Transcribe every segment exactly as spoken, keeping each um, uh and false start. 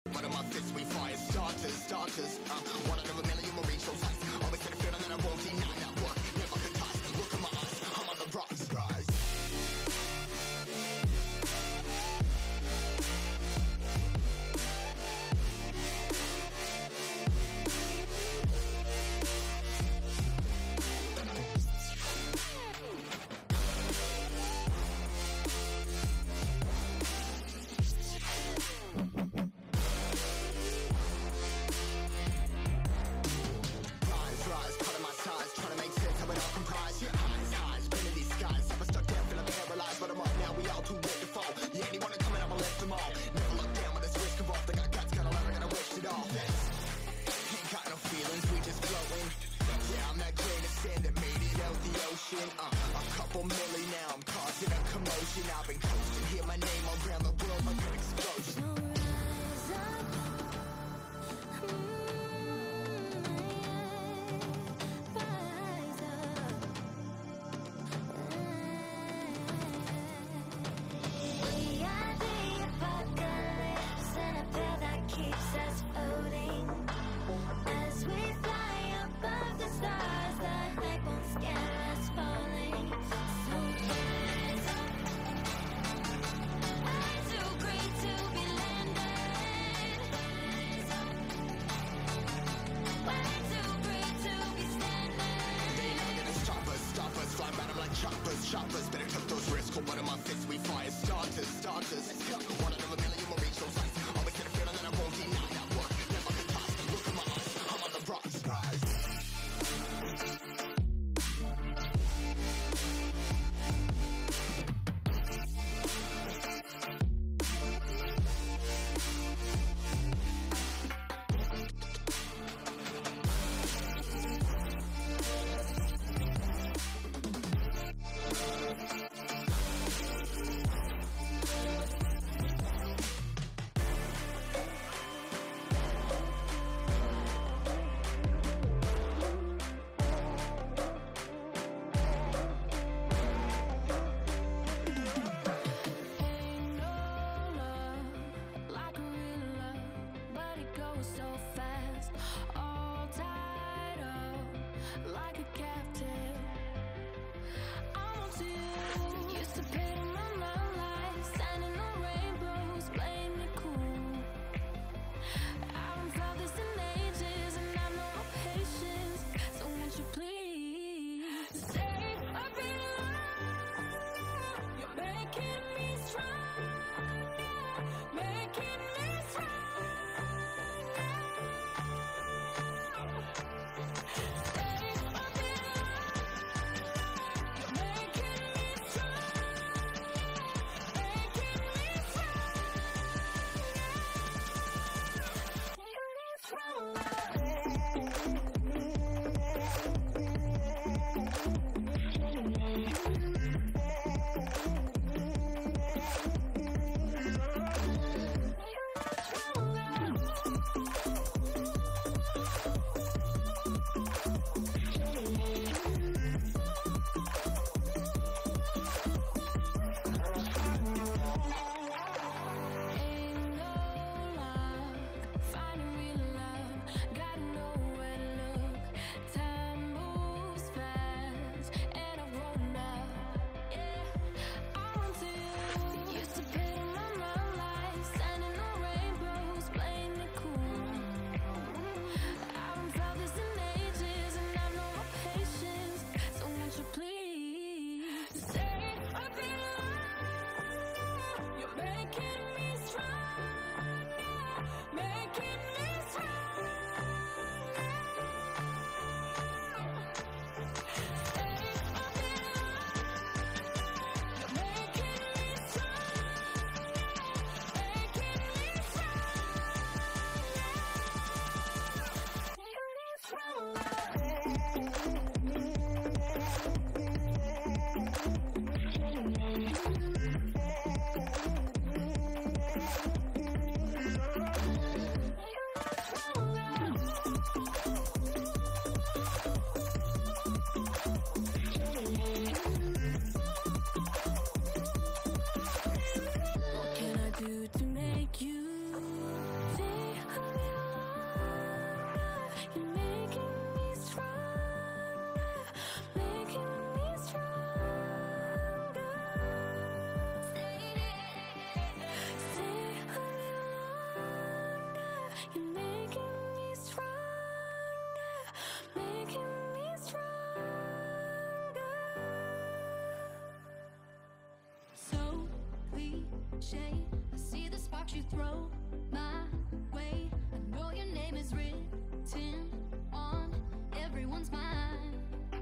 But in my fists we fire starters, starters. Uh, one out of a million will reach those heights. Always had a feeling that I won't deny that work. Never could toss. Look at my eyes, I'm on the rocks, rise. Uh, a couple milli now, I'm causing a commotion. I've been coasting, hear my name around the world like an explosion. So rise up, mm, rise up. We are the apocalypse, and a pill that keeps us floating. As we fly above the stars, the night won't scare us falling. So rise up. I'm too great to be landed. Rise up. Way too great to be standing. They never gonna stop us, stop us. Fly by them like choppers, choppers. Better took those risks, hold one of my fists, we fire starters, starters. Let's go. One out of a million will reach those heights. Always had a feeling that I won't deny that work. Never could toss. Look at my eyes, I'm on the rocks, rise. You're making me stronger, making me stronger. So cliche, I see the sparks you throw my way. I know your name is written on everyone's mind.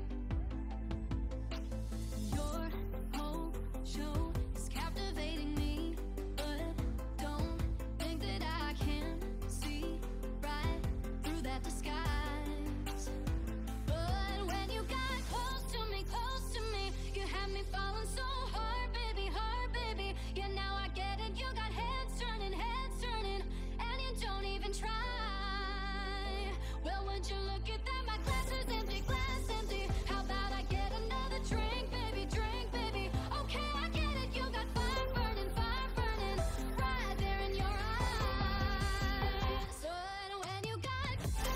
Your whole show is captivating me, but don't think that I can see right through that disguise. But when you got close to me, close to me, you had me falling so hard, baby, hard, baby. Yeah, now I get it. You got heads turning, heads turning, and you don't even try. Well, would you look at that? My glass is empty, glass empty. How about I get another drink, baby, drink, baby? Okay, I get it. You got fire burning, fire burning, right there in your eyes. So when you got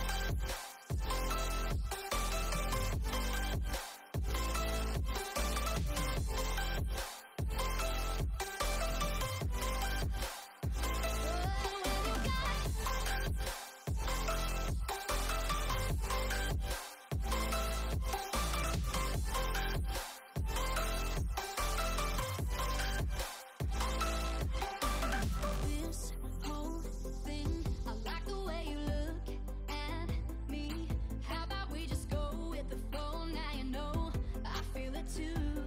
this whole thing, I like the way you look at me. How about we just go with the flow? Now you know I feel it too.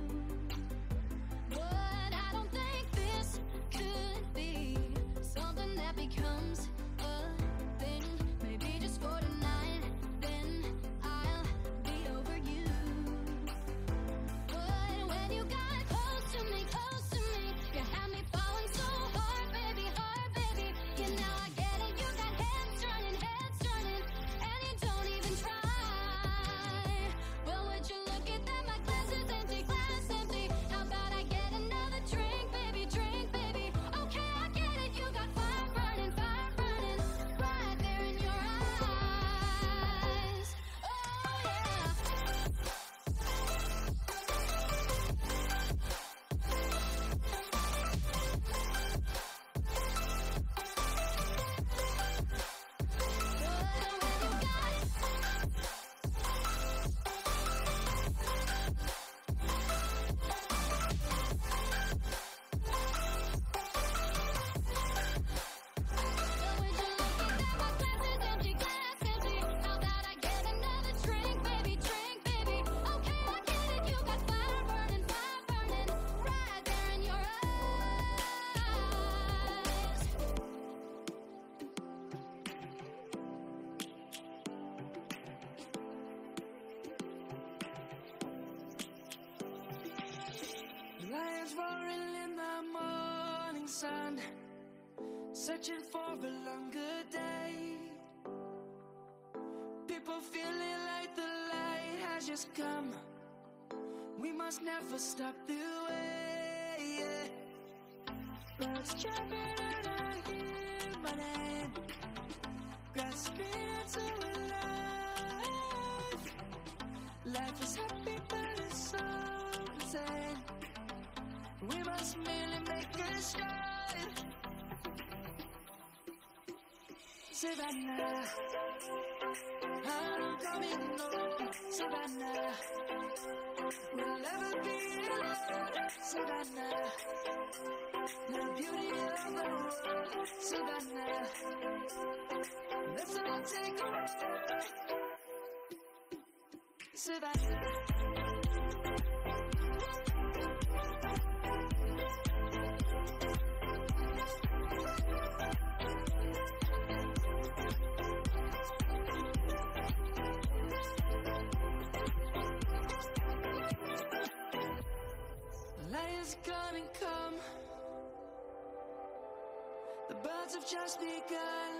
But I don't think this could be something that becomes a thing. Maybe just for tonight, then I'll be over you. But when you got close to me, close to me, you had me falling so hard, baby, hard, baby. Yeah, now I get it. You got heads turning, heads turning, and you don't even try. Well, would you look at that? My glass is empty, glass empty. How about I get another drink, baby, drink, baby? Okay, I get it. You got fire burning, fire burning, right there in your eyes. Oh yeah. Lions roaring in the morning sun, searching for a longer day. People feeling like the light has just come. We must never stop the way. Yeah. Birds chirping and I hear my name, grasping into life. Life is happy but it's so insane. We must merely make a start. Savannah, I'm coming home. Savannah, we'll never be alone. Savannah, the beauty of the world. Savannah, let's all take a ride. Savannah. Lion's gonna come. The birds have just begun.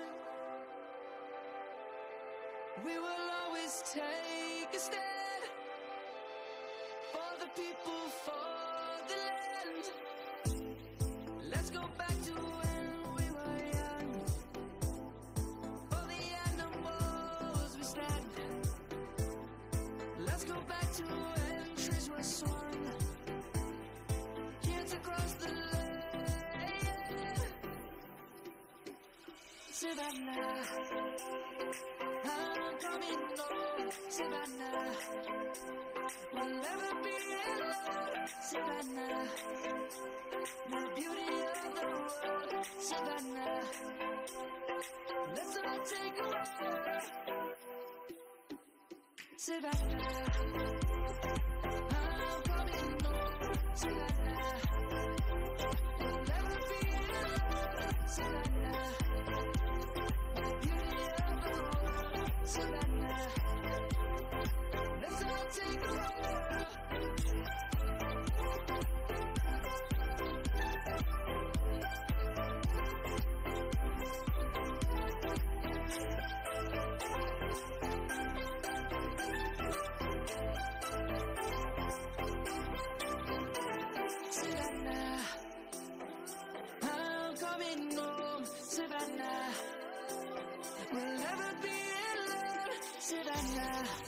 We will always take a stand for the people, for the land. Let's go back to when we were young. For the animals we stand. Let's go back to when trees were swung. Across the land. Savannah, I'm coming home, Savannah, we'll never be alone, Savannah, the beauty of the world, Savannah, let's all take a walk, Savannah, I'm coming home, Savannah, we'll never be alone, Savannah, Savannah, let's all take a walk. Savannah, I'm coming home, Savannah, we'll never be alone, Savannah.